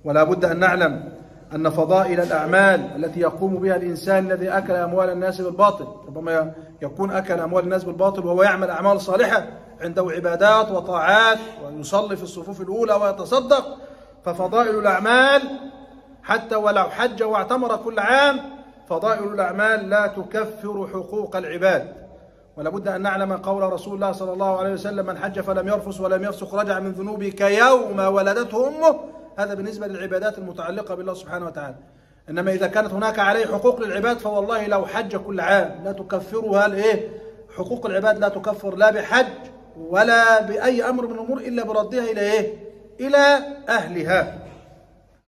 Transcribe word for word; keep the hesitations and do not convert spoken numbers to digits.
ولا بد أن نعلم أن فضائل الأعمال التي يقوم بها الإنسان الذي أكل أموال الناس بالباطل، ربما يكون أكل أموال الناس بالباطل وهو يعمل أعمال صالحة، عنده عبادات وطاعات ويصلي في الصفوف الأولى ويتصدق، ففضائل الأعمال حتى ولو حج واعتمر كل عام فضائل الأعمال لا تكفر حقوق العباد. ولا بد أن نعلم قول رسول الله صلى الله عليه وسلم: من حج فلم يرفث ولم يفسق رجع من ذنوبه كيوم ولدته أمه. هذا بالنسبة للعبادات المتعلقة بالله سبحانه وتعالى. إنما إذا كانت هناك عليه حقوق للعباد فوالله لو حج كل عام لا تكفرها الإيه؟ حقوق العباد لا تكفر لا بحج ولا بأي أمر من الأمور إلا بردها إلى إيه؟ إلى أهلها.